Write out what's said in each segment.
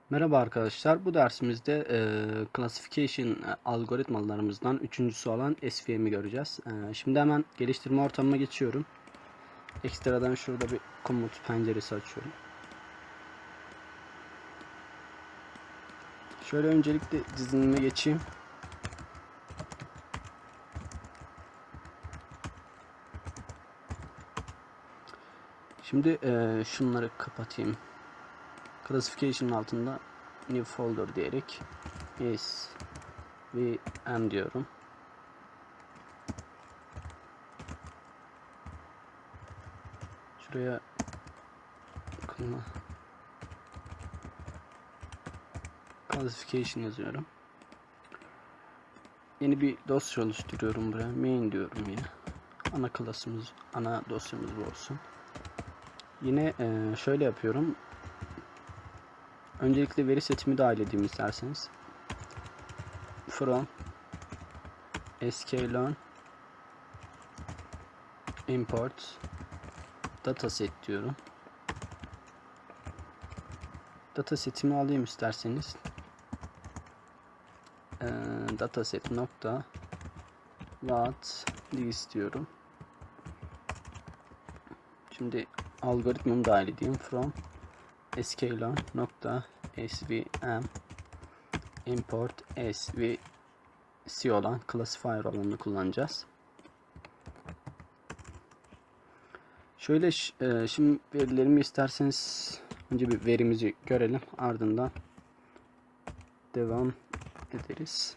Merhaba arkadaşlar. Bu dersimizde classification algoritmalarımızdan üçüncüsü olan SVM'i göreceğiz. Şimdi hemen geliştirme ortamıma geçiyorum. Ekstradan şurada bir komut penceresi açıyorum. Şöyle öncelikle dizinime geçeyim. Şimdi şunları kapatayım. Classification'ın altında new folder diyerek SVM diyorum. Şuraya classification yazıyorum. Yeni bir dosya oluşturuyorum buraya. Main diyorum yine. Ana dosyamız bu olsun. Yine şöyle yapıyorum. Öncelikle veri setimi dahil edeyim isterseniz. From sklearn import dataset diyorum. Datasetimi alayım isterseniz. Dataset nokta what istiyorum. Şimdi algoritmamı dahil edeyim. From sklearn nokta svm import svc olan classifier alanını kullanacağız. Şöyle şimdi verilerimi isterseniz önce bir verimizi görelim, ardından devam ederiz.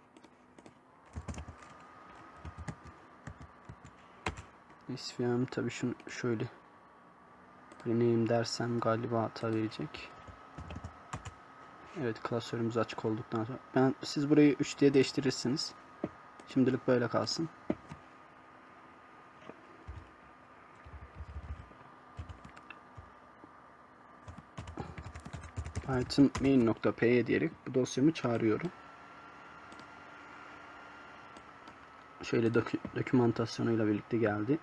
SVM tabi şunu şöyle rename dersem galiba hata verecek. Evet, klasörümüz açık olduktan sonra siz burayı 3 diye değiştirirsiniz. Şimdilik böyle kalsın. Python main.py diyerek bu dosyamı çağırıyorum. Şöyle dokümantasyonuyla birlikte geldi.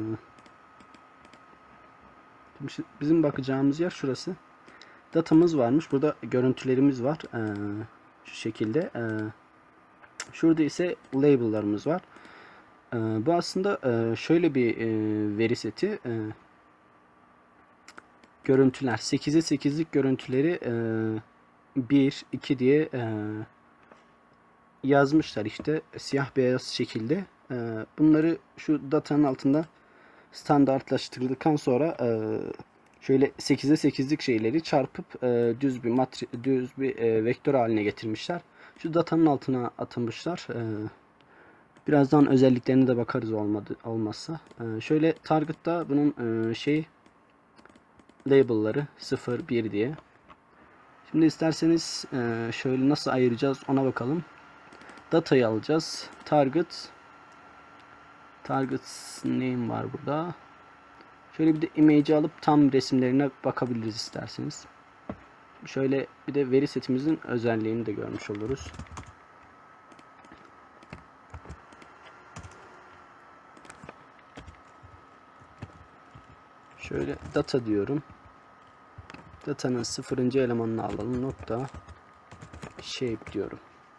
Bizim bakacağımız yer şurası. Datamız varmış. Burada görüntülerimiz var. Şu şekilde. Şurada ise label'larımız var. Bu aslında şöyle bir veri seti. Görüntüler. 8'e 8'lik görüntüleri 1, 2 diye yazmışlar işte. Siyah beyaz şekilde. Bunları şu datanın altında standartlaştırdıktan sonra şöyle 8'e 8'lik şeyleri çarpıp düz bir vektör haline getirmişler. Şu datanın altına atılmışlar. Birazdan özelliklerine de bakarız olmazsa. Şöyle target'ta bunun label'ları 0 1 diye. Şimdi isterseniz şöyle nasıl ayıracağız ona bakalım. Datayı alacağız. Target name var burada. Şöyle bir de image'i alıp tam resimlerine bakabiliriz isterseniz. Şöyle bir de veri setimizin özelliğini de görmüş oluruz. Şöyle data diyorum. Datanın 0. elemanını alalım. Nokta shape diyorum.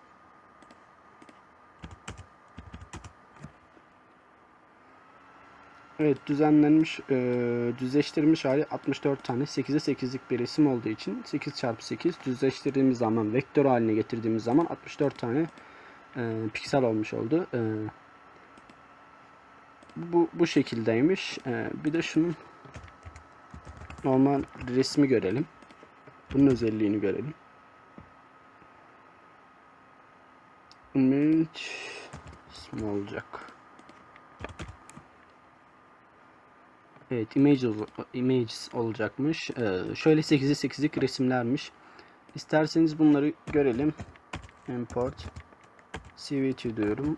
Evet, düzenlenmiş, düzleştirilmiş hali 64 tane 8'e 8'lik bir resim olduğu için 8 çarpı 8 düzleştirdiğimiz zaman, vektör haline getirdiğimiz zaman 64 tane piksel olmuş oldu. Bu şekildeymiş. Bir de şunun normal resmi görelim. Bunun özelliğini görelim. Image ismi olacak. Evet, images olacakmış. Şöyle 8'e 8'lik resimlermiş. İsterseniz bunları görelim. Import cv2 diyorum.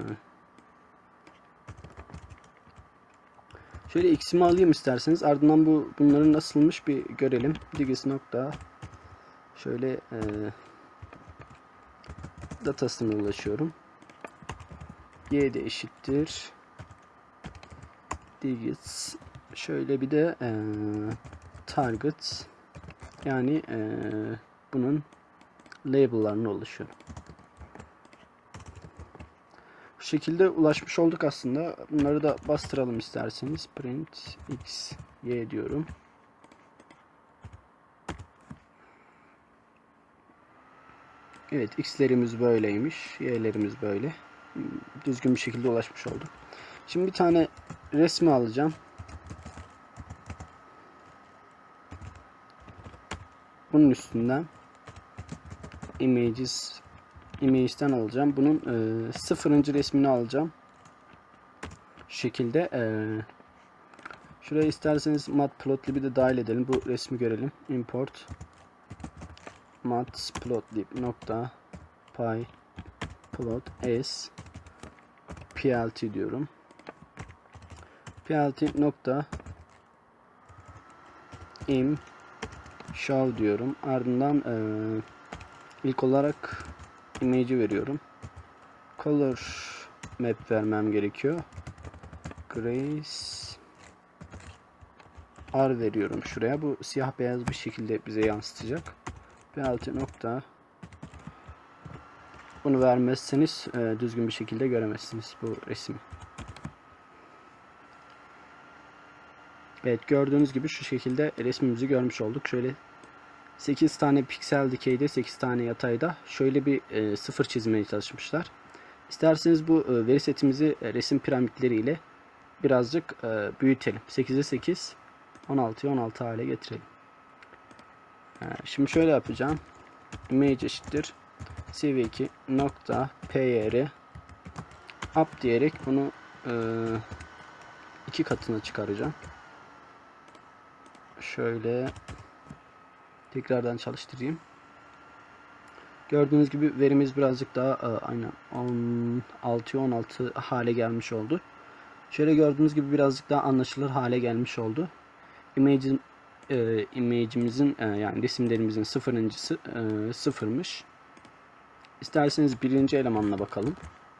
Şöyle x'imi alayım isterseniz. Ardından bunların nasılmış bir görelim. Digis nokta şöyle datasına ulaşıyorum. Y de eşittir digits. Şöyle bir de target yani bunun label'larını oluşuyorum. Bu şekilde ulaşmış olduk aslında. Bunları da bastıralım isterseniz. Print x y diyorum. Evet, x'lerimiz böyleymiş. Y'lerimiz böyle. Düzgün bir şekilde ulaşmış olduk. Şimdi bir tane resmi alacağım. Bunun üstünden image'den alacağım. Bunun sıfırıncı resmini alacağım. Şu şekilde şuraya isterseniz matplotlib'i de dahil edelim. Bu resmi görelim. Import matplotlib nokta py plot s plt diyorum. Plt nokta im show diyorum. Ardından ilk olarak image'i veriyorum. Color map vermem gerekiyor. Grace R veriyorum şuraya. Bu siyah beyaz bir şekilde bize yansıtacak. Plt nokta, bunu vermezseniz düzgün bir şekilde göremezsiniz bu resmi. Evet, gördüğünüz gibi şu şekilde resmimizi görmüş olduk. Şöyle 8 tane piksel dikeyde, 8 tane yatayda şöyle bir sıfır çizmeye çalışmışlar. İsterseniz bu veri setimizi resim piramitleriyle birazcık büyütelim. 8'e 8, 16'ya 16 hale getirelim. Şimdi şöyle yapacağım. Image eşittir cv2 nokta pyr up diyerek bunu 2 katına çıkaracağım. Şöyle tekrardan çalıştırayım. Gördüğünüz gibi verimiz birazcık daha aynen 16'ya 16 hale gelmiş oldu. Şöyle gördüğünüz gibi birazcık daha anlaşılır hale gelmiş oldu. Image'imizin yani resimlerimizin sıfırıncısı sıfırmış. İsterseniz birinci elemanına bakalım.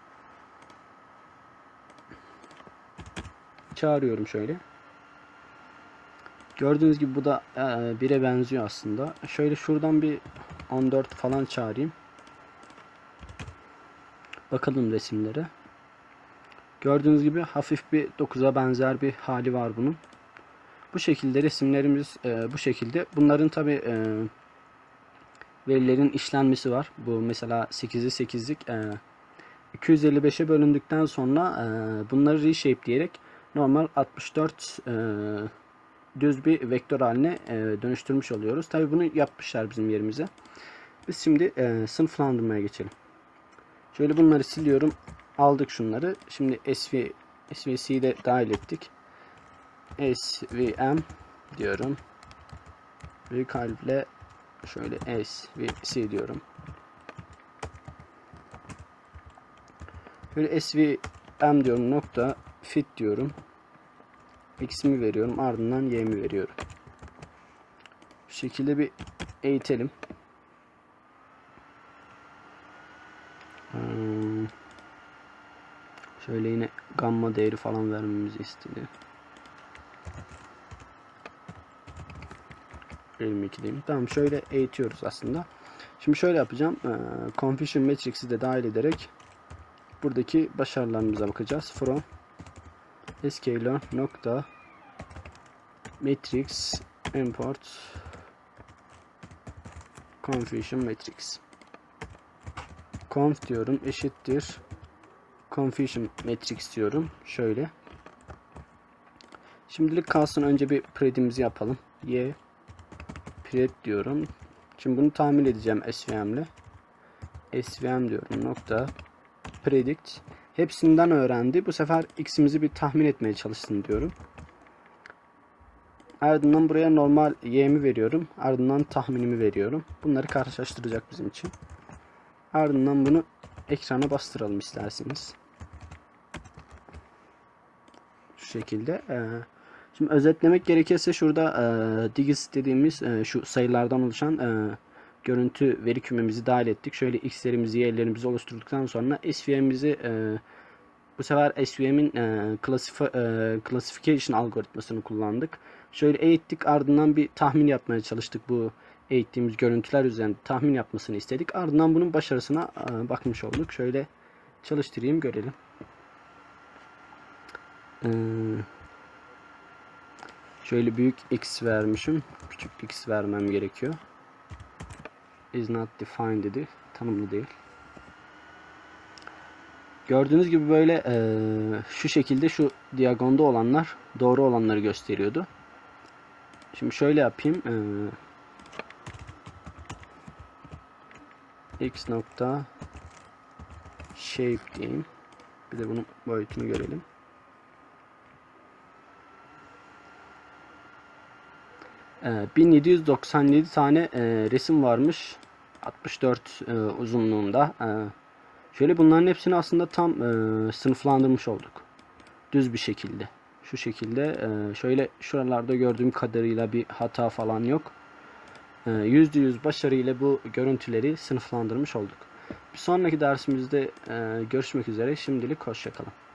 Çağırıyorum şöyle. Gördüğünüz gibi bu da 1'e benziyor aslında. Şöyle şuradan bir 14 falan çağırayım. Bakalım resimlere. Gördüğünüz gibi hafif bir 9'a benzer bir hali var bunun. Bu şekilde resimlerimiz bu şekilde. Bunların tabi verilerin işlenmesi var. Bu mesela 8'e 8'lik 255'e bölündükten sonra bunları reshape diyerek normal 64 düz bir vektör haline dönüştürmüş oluyoruz. Tabi bunu yapmışlar bizim yerimize. Biz şimdi sınıflandırmaya geçelim. Şöyle bunları siliyorum. Aldık şunları. Şimdi SVC'yi de dahil ettik. SVM diyorum. Büyük harfle şöyle SVC diyorum. Şöyle SVM diyorum, nokta fit diyorum. X'imi veriyorum, ardından Y'mi veriyorum. Bu şekilde bir eğitelim. Şöyle yine gamma değeri falan vermemizi istedi. 22 diyeyim. Tamam, şöyle eğitiyoruz aslında. Şimdi şöyle yapacağım. Confusion Matrix'i de dahil ederek buradaki başarılarımıza bakacağız. From scalar nokta matrix import confusion matrix. Conf diyorum, eşittir confusion matrix diyorum. Şöyle. Şimdilik kalsın, önce bir predimizi yapalım. Y pred diyorum. Şimdi bunu tahmin edeceğim SVM ile. SVM diyorum, nokta predict. Hepsinden öğrendi. Bu sefer x'imizi bir tahmin etmeye çalışsın diyorum. Ardından buraya normal y'mi veriyorum. Ardından tahminimi veriyorum. Bunları karşılaştıracak bizim için. Ardından bunu ekrana bastıralım isterseniz. Şu şekilde. Şimdi özetlemek gerekirse şurada digits dediğimiz şu sayılardan oluşan görüntü veri kümemizi dahil ettik. Şöyle x'lerimizi, y'lerimizi oluşturduktan sonra SVM'imizi bu sefer SVM'in classification algoritmasını kullandık. Şöyle eğittik, ardından bir tahmin yapmaya çalıştık bu eğittiğimiz görüntüler üzerinde tahmin yapmasını istedik. Ardından bunun başarısına bakmış olduk. Şöyle çalıştırayım, görelim. Şöyle büyük X vermişim. Küçük X vermem gerekiyor. Is not defined dedi. Tanımlı değil. Gördüğünüz gibi böyle şu şekilde şu diagonda olanlar doğru olanları gösteriyordu. Şimdi şöyle yapayım. X nokta shape diyeyim. Bir de bunun boyutunu görelim. Ee, 1797 tane resim varmış. 64 uzunluğunda. Şöyle bunların hepsini aslında tam sınıflandırmış olduk. Düz bir şekilde. Şu şekilde şöyle şuralarda gördüğüm kadarıyla bir hata falan yok. %100 başarıyla bu görüntüleri sınıflandırmış olduk. Bir sonraki dersimizde görüşmek üzere. Şimdilik hoşça kalın.